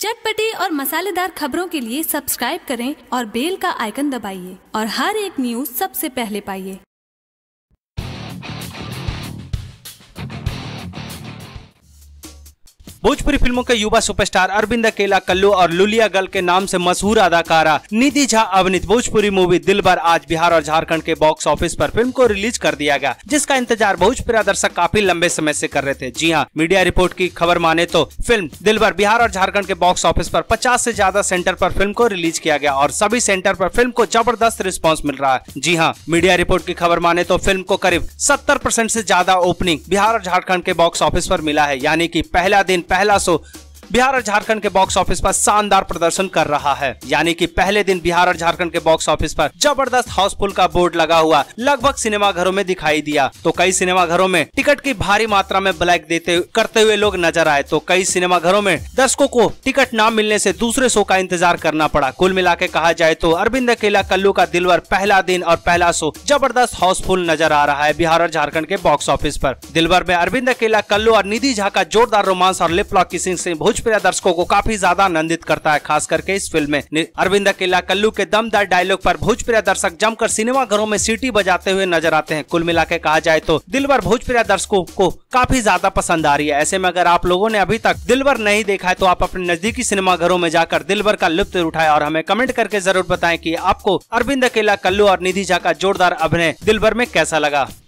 चटपटी और मसालेदार खबरों के लिए सब्सक्राइब करें और बेल का आइकन दबाइए और हर एक न्यूज सबसे पहले पाइए। भोजपुरी फिल्मों के युवा सुपरस्टार अरविंद अकेला कल्लू और लुलिया गर्ल के नाम से मशहूर अदाकारा निधि झा अभिनीत भोजपुरी मूवी दिलबर आज बिहार और झारखंड के बॉक्स ऑफिस पर फिल्म को रिलीज कर दिया गया, जिसका इंतजार भोजपुरी दर्शक काफी लंबे समय से कर रहे थे। जी हां, मीडिया रिपोर्ट की खबर माने तो फिल्म दिलबर बिहार और झारखंड के बॉक्स ऑफिस पर 50 से ज्यादा सेंटर पर फिल्म को रिलीज किया गया और सभी सेंटर पर फिल्म को जबरदस्त रिस्पॉन्स मिल रहा है। जी हाँ, मीडिया रिपोर्ट की खबर माने तो फिल्म को करीब 70% से ज्यादा ओपनिंग बिहार और झारखंड के बॉक्स ऑफिस पर मिला है, यानी कि पहला शो बिहार और झारखंड के बॉक्स ऑफिस पर शानदार प्रदर्शन कर रहा है। यानी कि पहले दिन बिहार और झारखंड के बॉक्स ऑफिस पर जबरदस्त हाउसफुल का बोर्ड लगा हुआ लगभग सिनेमाघरों में दिखाई दिया। तो कई सिनेमाघरों में टिकट की भारी मात्रा में ब्लैक करते हुए लोग नजर आए, तो कई सिनेमाघरों में दर्शकों को टिकट न मिलने से दूसरे शो का इंतजार करना पड़ा। कुल मिला के कहा जाए तो अरविंद अकेला कल्लू का दिलवर पहला दिन और पहला शो जबरदस्त हाउसफुल नजर आ रहा है बिहार और झारखंड के बॉक्स ऑफिस पर। दिलवर में अरविंद अकेला कल्लू और निधि झा का जोरदार रोमांस और लिप लॉक किसिंग से भोजपुरी दर्शकों को काफी ज्यादा आनंदित करता है। खास करके इस फिल्म में अरविंद अकेला कल्लू के दमदार डायलॉग पर भोजपुरी दर्शक जमकर सिनेमाघरों में सीटी बजाते हुए नजर आते हैं। कुल मिलाकर कहा जाए तो दिलवर भोजपुरी दर्शकों को काफी ज्यादा पसंद आ रही है। ऐसे में अगर आप लोगों ने अभी तक दिलवर नहीं देखा है तो आप अपने नजदीकी सिनेमाघरों में जाकर दिलवर का लुत्फ उठाएं और हमें कमेंट करके जरूर बताएं कि आपको अरविंद अकेला कल्लू और निधि झा का जोरदार अभिनय दिलवर में कैसा लगा।